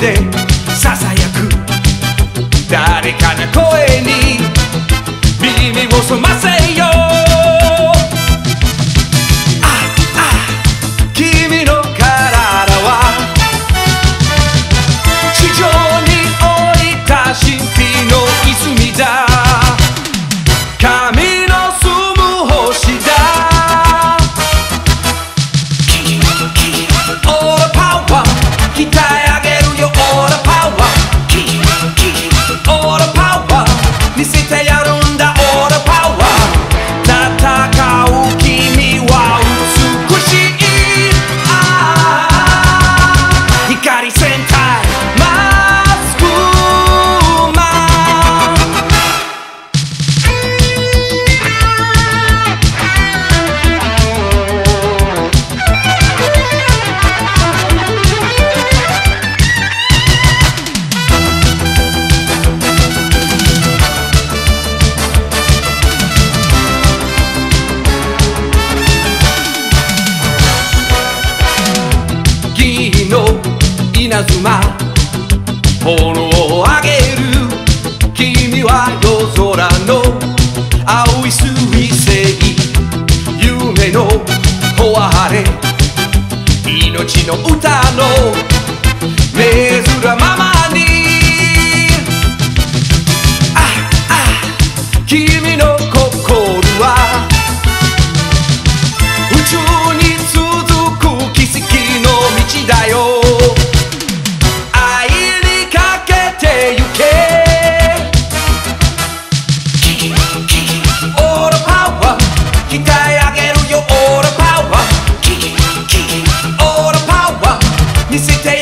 でささやく誰かの声に耳を澄ませよう。君の体は地上に降りた神秘の泉だ。神の住む星だ。オーラパワー鍛え上げるよ。オーラパワーオーラパワー見せてやるんだ。オーラパワー戦う君は美しい。光戦隊マスクマン。銀の稲妻炎を上げる。君は夜空の青い彗星。夢のフォアハレ命の歌の目面ままに。君の心は宇宙に続く奇跡の道だよ。愛にかけてゆけ。オーラパワー鍛え上げるよ。オーラパワーオーラパワー見せて